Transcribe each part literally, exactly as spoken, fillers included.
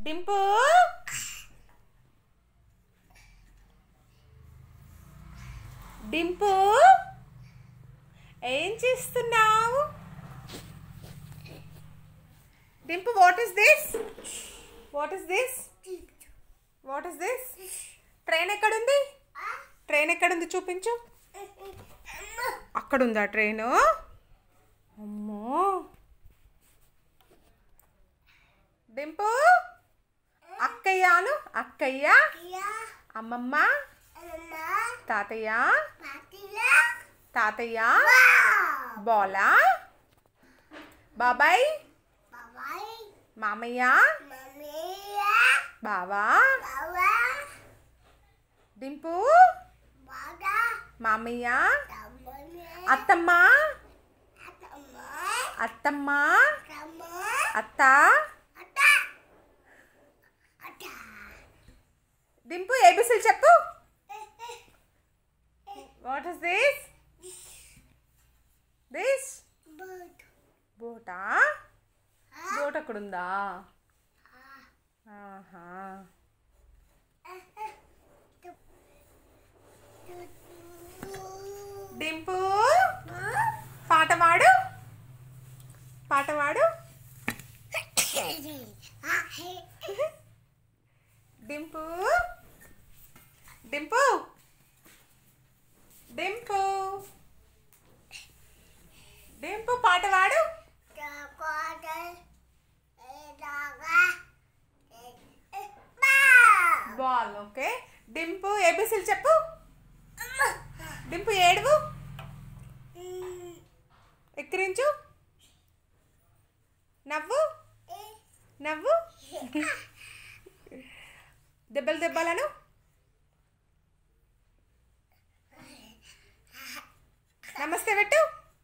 డింపు డింపు ఏం చేస్తున్నావు? Dimpu what is this? What is this? What is this? Train ఎక్కడుంది? Train ఎక్కడుంది చూపించు. అక్కడుందా ట్రైను? అమ్మో. డింపు అక్కయ్యాను. అక్కయ్య, అమ్మమ్మ, తాతయ్య, తాతయ్య, బోలా, బాబాయ్, మామయ్య, బావా, డింపు, మామయ్య, అత్తమ్మ, అత్తమ్మ, అత్త. డింపు ఏబిసిలు చెప్పు. What is this? దిస్ బోటా? బోట్ అక్కడుందా? ఆహా. డింపు పాట పాడు. పాట పాడు. డింపు డింపు డింపు డింపు పాట పాడు. బాల్. ఓకే. డింపు ఏబిసిలు చెప్పు. డింపు ఏడువు. ఎక్కిరించు. నవ్వు. నవ్వు. దెబ్బలు దెబ్బలను. నమస్తే పెట్టు.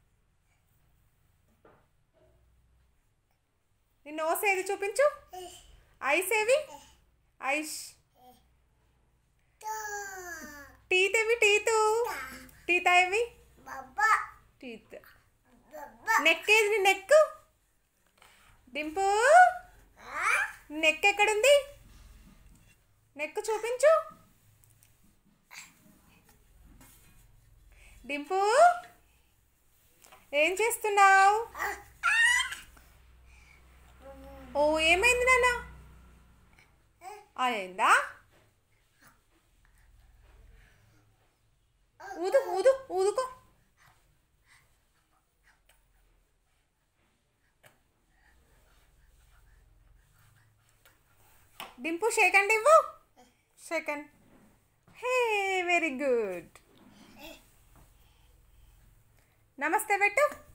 నీ నోస్ ఏది చూపించు. ఐస్ ఏవి? ఐష్. టీత్ ఏవి? టీతు. టీత్ ఏవి? టీత్. నెక్ ఏది? నీ నెక్. డింపు నెక్ ఎక్కడుంది? నెక్ చూపించు. డింపు ఏం చేస్తున్నావు? ఓ ఏమైంది నాన్న? అయిందా? ఊదు ఊదు ఊదుకో. డింపు షేక్ అండ్ ఇవ్వు. సెకండ్. Hey very good. నమస్తే పెట్టు.